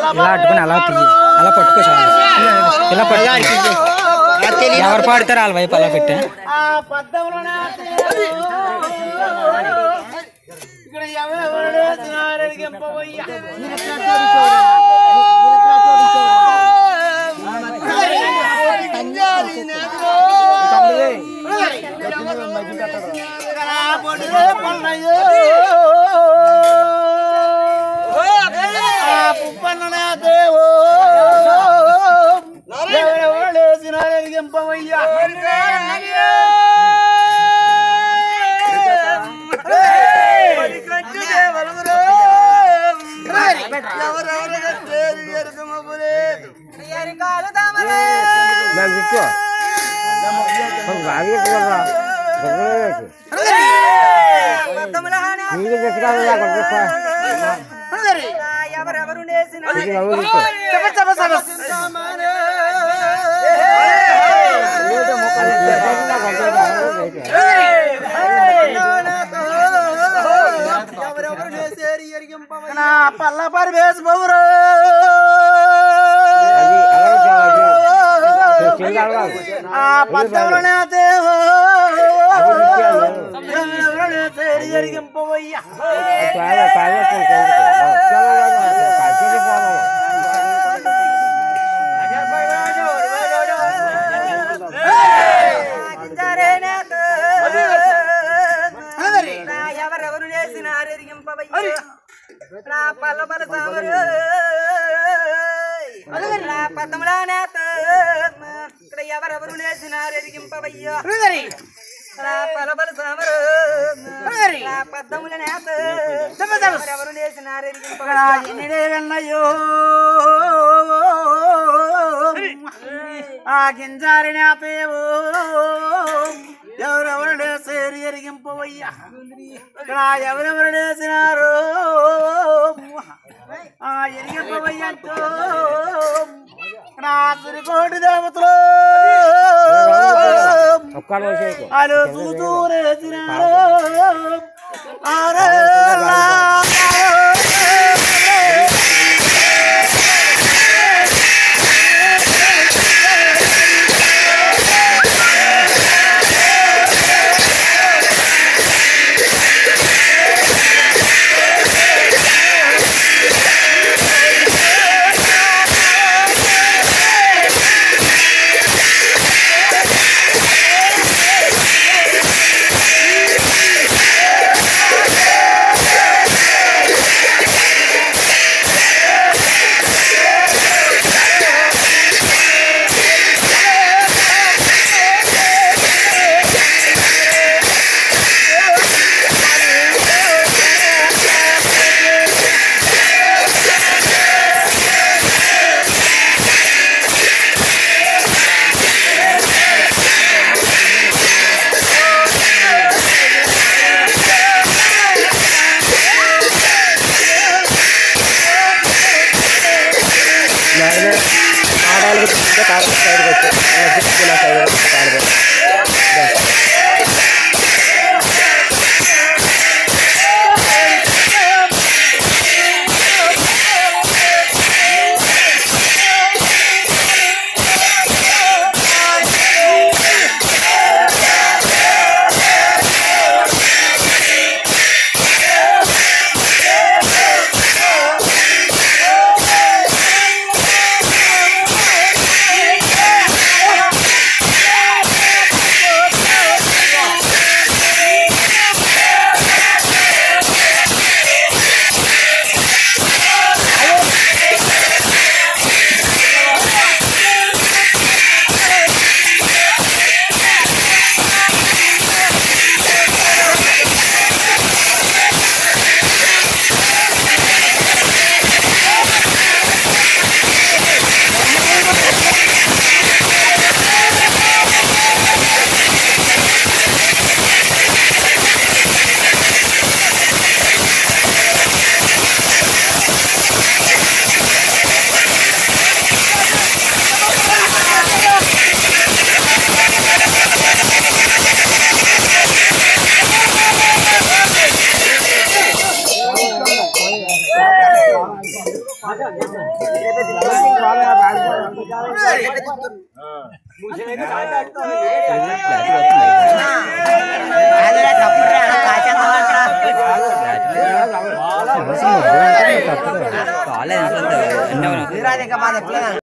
ఇలా అట్టుకుని అలా తీయి, అలా పట్టుకో చాలు. ఇలా పట్టుకో, ఎవరు పాడతారు వాళ్ళ వైపు అలా పెట్టా. పల్ల పరివేశ బౌరు ఆ పద్దవనే దేవో ఎరిగింపవయ్యా ఎవరెవరు చేసిన ఎరిగింపవయ్యా నా పల్ల పల సావరు నా పద్దములా నేత ఇక్కడ ఎవరెవరు లేచినారు ఎరిగింపవయ్యా నా పల పల సావరు నా పద్దముల నేత ఎవరెవరు లేచినారు ఎరిగింపవయ్యో ఆ గింజారి నేతేవో ఎవరెవరు లేసేరు ఎరిగింపవయ్యా ఎవరెవరు లేచినారు ఆ ఎరిగింపవయ్యంటూ నా సురికోటి దేవతలు అలు చూరేసినారు కాలేదు